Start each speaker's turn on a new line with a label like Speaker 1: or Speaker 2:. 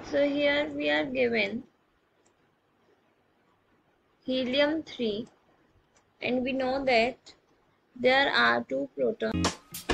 Speaker 1: So here we are given helium 3, and we know that there are two protons